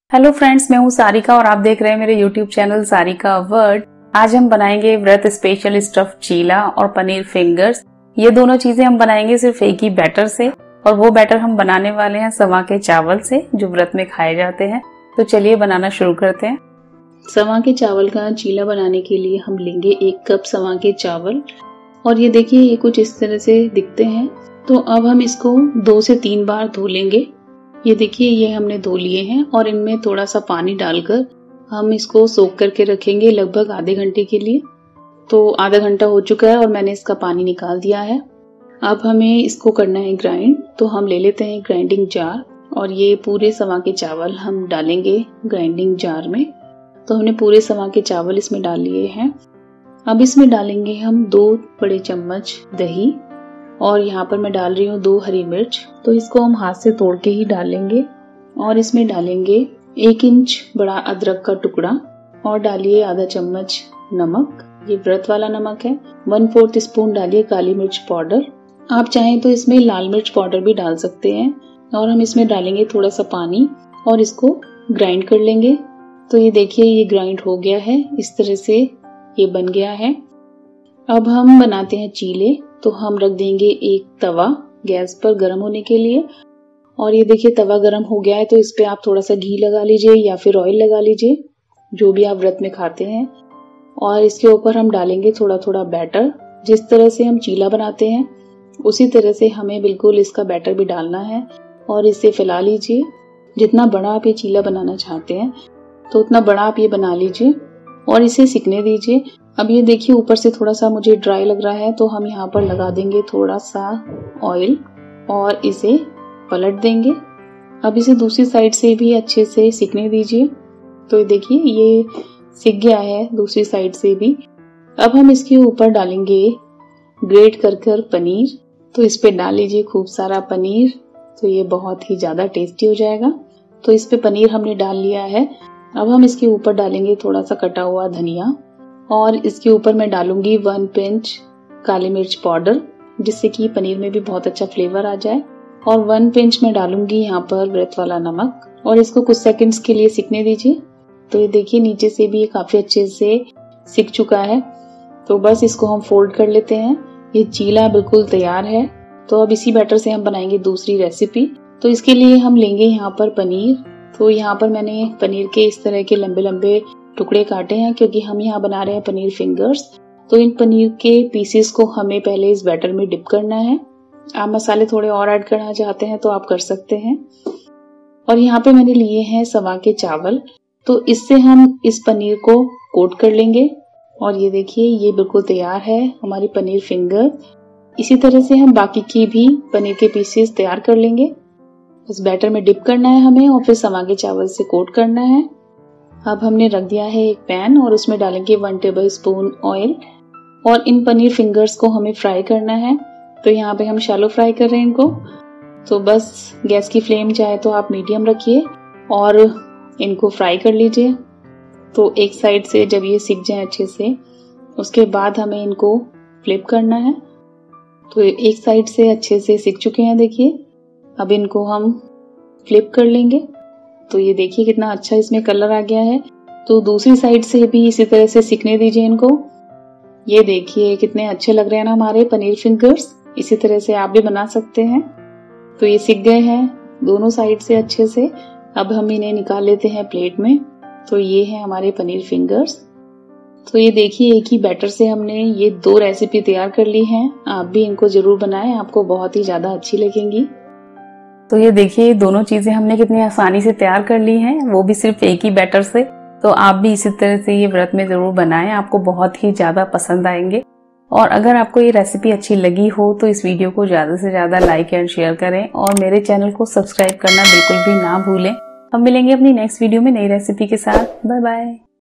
Hello friends, मैं हूँ सारिका और आप देख रहे हैं मेरे यूट्यूब चैनल सारिका वर्ल्ड। आज हम बनाएंगे व्रत स्पेशल स्टफ चीला और पनीर फिंगर्स। ये दोनों चीजें हम बनाएंगे सिर्फ एक ही बैटर से, और वो बैटर हम बनाने वाले हैं सवा के चावल से जो व्रत में खाए जाते हैं। तो चलिए बनाना शुरू करते हैं। सवा के चावल का चीला बनाने के लिए हम लेंगे 1 कप सवा के चावल, और ये देखिए ये कुछ इस तरह से दिखते हैं। तो अब हम इसको 2 से 3 बार धो लेंगे। ये देखिए ये हमने धो लिए हैं और इनमें थोड़ा सा पानी डालकर हम इसको सोक करके रखेंगे लगभग आधे घंटे के लिए। तो आधा घंटा हो चुका है और मैंने इसका पानी निकाल दिया है। अब हमें इसको करना है ग्राइंड। तो हम ले लेते हैं ग्राइंडिंग जार और ये पूरे सवा के चावल हम डालेंगे ग्राइंडिंग जार में। तो हमने पूरे सवा के चावल इसमें डाल लिए हैं। अब इसमें डालेंगे हम 2 बड़े चम्मच दही, और यहाँ पर मैं डाल रही हूँ 2 हरी मिर्च। तो इसको हम हाथ से तोड़ के ही डालेंगे। और इसमें डालेंगे 1 इंच बड़ा अदरक का टुकड़ा, और डालिए आधा चम्मच नमक, ये व्रत वाला नमक है। 1/4 स्पून डालिए काली मिर्च पाउडर। आप चाहें तो इसमें लाल मिर्च पाउडर भी डाल सकते हैं। और हम इसमें डालेंगे थोड़ा सा पानी और इसको ग्राइंड कर लेंगे। तो ये देखिए ये ग्राइंड हो गया है, इस तरह से ये बन गया है। अब हम बनाते हैं चीले। तो हम रख देंगे एक तवा गैस पर गर्म होने के लिए, और ये देखिए तवा गर्म हो गया है। तो इस पे आप थोड़ा सा घी लगा लीजिए या फिर ऑयल लगा लीजिए, जो भी आप व्रत में खाते हैं। और इसके ऊपर हम डालेंगे थोड़ा थोड़ा बैटर। जिस तरह से हम चीला बनाते हैं उसी तरह से हमें बिल्कुल इसका बैटर भी डालना है, और इसे फैला लीजिए। जितना बड़ा आप ये चीला बनाना चाहते हैं तो उतना बड़ा आप ये बना लीजिए और इसे सिकने दीजिए। अब ये देखिए ऊपर से थोड़ा सा मुझे ड्राई लग रहा है, तो हम यहाँ पर लगा देंगे थोड़ा सा ऑयल और इसे पलट देंगे। अब इसे दूसरी साइड से भी अच्छे से सिकने दीजिए। तो ये देखिए ये सिक गया है दूसरी साइड से भी। अब हम इसके ऊपर डालेंगे ग्रेट कर पनीर। तो इस पे डाल लीजिए खूब सारा पनीर, तो ये बहुत ही ज्यादा टेस्टी हो जाएगा। तो इस पे पनीर हमने डाल लिया है। अब हम इसके ऊपर डालेंगे थोड़ा सा कटा हुआ धनिया, और इसके ऊपर मैं डालूंगी 1 पिंच काली मिर्च पाउडर, जिससे कि पनीर में भी बहुत अच्छा फ्लेवर आ जाए। और 1 पिंच मैं डालूंगी यहाँ पर व्रत वाला नमक, और इसको कुछ सेकंड्स के लिए सिकने दीजिए। तो ये देखिए नीचे से भी ये काफी अच्छे से सिक चुका है। तो बस इसको हम फोल्ड कर लेते हैं। ये चीला बिल्कुल तैयार है। तो अब इसी बैटर से हम बनाएंगे दूसरी रेसिपी। तो इसके लिए हम लेंगे यहाँ पर पनीर। तो यहाँ पर मैंने पनीर के इस तरह के लंबे लंबे टुकड़े काटे हैं, क्योंकि हम यहाँ बना रहे हैं पनीर फिंगर्स। तो इन पनीर के पीसेस को हमें पहले इस बैटर में डिप करना है। आप मसाले थोड़े और ऐड करना चाहते हैं तो आप कर सकते हैं। और यहाँ पे मैंने लिए हैं सवा के चावल। तो इससे हम इस पनीर को कोट कर लेंगे। और ये देखिए ये बिल्कुल तैयार है हमारी पनीर फिंगर। इसी तरह से हम बाकी की भी पनीर के पीसेस तैयार कर लेंगे। इस बैटर में डिप करना है हमें और फिर सवा के चावल से कोट करना है। अब हमने रख दिया है एक पैन और उसमें डालेंगे 1 टेबल स्पून ऑयल, और इन पनीर फिंगर्स को हमें फ्राई करना है। तो यहाँ पे हम शैलो फ्राई कर रहे हैं इनको। तो बस गैस की फ्लेम चाहे तो आप मीडियम रखिए और इनको फ्राई कर लीजिए। तो एक साइड से जब ये सिक जाए अच्छे से, उसके बाद हमें इनको फ्लिप करना है। तो एक साइड से अच्छे से सिक चुके हैं देखिए। अब इनको हम फ्लिप कर लेंगे। तो ये देखिए कितना अच्छा इसमें कलर आ गया है। तो दूसरी साइड से भी इसी तरह से सिकने दीजिए इनको। ये देखिए कितने अच्छे लग रहे हैं ना हमारे पनीर फिंगर्स। इसी तरह से आप भी बना सकते हैं। तो ये सिक गए हैं दोनों साइड से अच्छे से। अब हम इन्हें निकाल लेते हैं प्लेट में। तो ये है हमारे पनीर फिंगर्स। तो ये देखिए एक ही बैटर से हमने ये 2 रेसिपी तैयार कर ली हैं। आप भी इनको जरूर बनाएं, आपको बहुत ही ज्यादा अच्छी लगेंगी। तो ये देखिए दोनों चीजें हमने कितनी आसानी से तैयार कर ली हैं, वो भी सिर्फ एक ही बैटर से। तो आप भी इसी तरह से ये व्रत में जरूर बनाएं, आपको बहुत ही ज्यादा पसंद आएंगे। और अगर आपको ये रेसिपी अच्छी लगी हो तो इस वीडियो को ज्यादा से ज्यादा लाइक एंड शेयर करें, और मेरे चैनल को सब्सक्राइब करना बिल्कुल भी ना भूलें। हम मिलेंगे अपनी नेक्स्ट वीडियो में नई रेसिपी के साथ। Bye bye.